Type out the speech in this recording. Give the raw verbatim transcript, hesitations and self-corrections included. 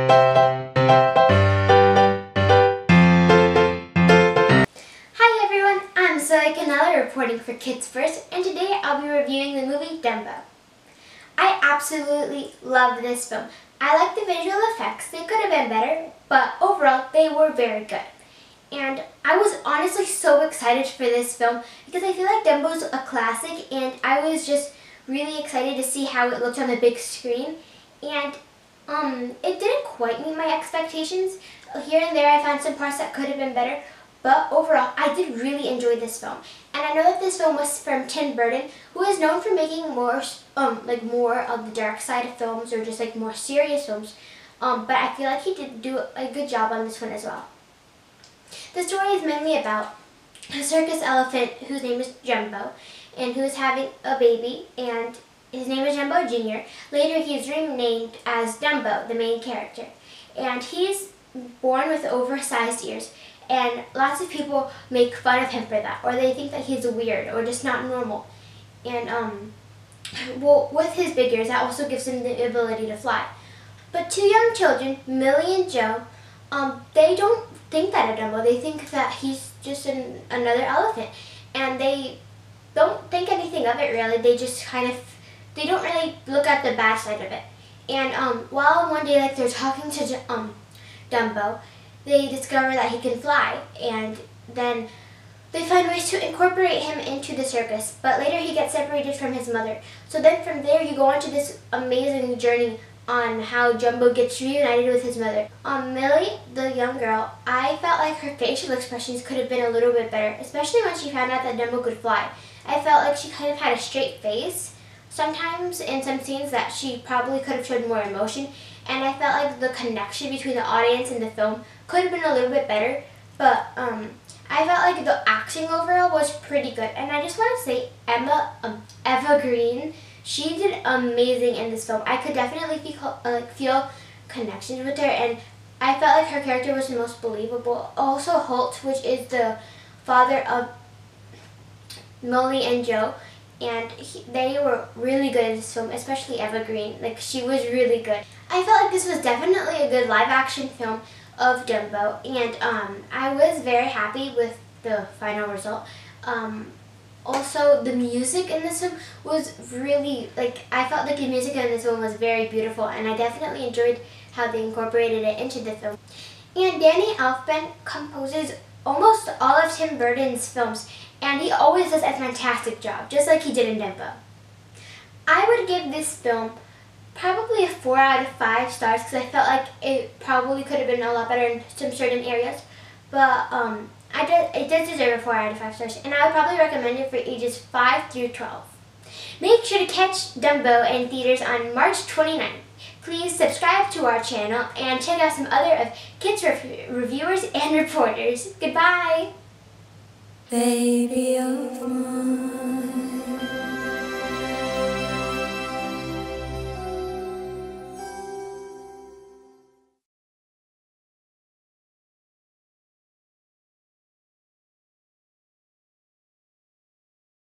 Hi everyone, I'm Zoe Canella reporting for Kids First, and today I'll be reviewing the movie Dumbo. I absolutely love this film. I like the visual effects. They could have been better, but overall they were very good. And I was honestly so excited for this film because I feel like Dumbo's a classic, and I was just really excited to see how it looked on the big screen. And um, it didn't quite meet my expectations. Here and there I found some parts that could have been better, but overall I did really enjoy this film. And I know that this film was from Tim Burton, who is known for making more um, like more of the dark side of films, or just like more serious films. Um, but I feel like he did do a good job on this one as well. The story is mainly about a circus elephant whose name is Jumbo, and who is having a baby, and his name is Jumbo Junior Later he is renamed as Dumbo, the main character. And he's born with oversized ears, and lots of people make fun of him for that, or they think that he's weird or just not normal. And um, well, with his big ears, that also gives him the ability to fly. But two young children, Millie and Joe, um, they don't think that of Dumbo. They think that he's just an, another elephant, and they don't think anything of it really. They just kind of, they don't really look at the bad side of it. And um, while one day like they're talking to um, Dumbo, they discover that he can fly, and then they find ways to incorporate him into the circus, but later he gets separated from his mother. So then from there you go on to this amazing journey on how Jumbo gets reunited with his mother. Um, Millie, the young girl, I felt like her facial expressions could have been a little bit better, especially when she found out that Dumbo could fly. I felt like she kind of had a straight face sometimes in some scenes that she probably could have showed more emotion, and I felt like the connection between the audience and the film could have been a little bit better, but um, I felt like the acting overall was pretty good. And I just want to say Emma, um, Eva Green, she did amazing in this film. I could definitely feel, uh, feel connections with her, and I felt like her character was the most believable. Also Holt, which is the father of Millie and Joe, and he, they were really good in this film, especially Eva Green. Like, she was really good. I felt like this was definitely a good live action film of Dumbo, and um, I was very happy with the final result. Um, also, the music in this film was really, like, I felt like the music in this film was very beautiful, and I definitely enjoyed how they incorporated it into the film. And Danny Elfman composes almost all of Tim Burton's films, and he always does a fantastic job, just like he did in Dumbo. I would give this film probably a four out of five stars because I felt like it probably could have been a lot better in some certain areas, but um, I did, it does deserve a four out of five stars, and I would probably recommend it for ages five through twelve. Make sure to catch Dumbo in theaters on March twenty-ninth. Please subscribe to our channel and check out some other of Kids rev reviewers and reporters. Goodbye! Baby of mine.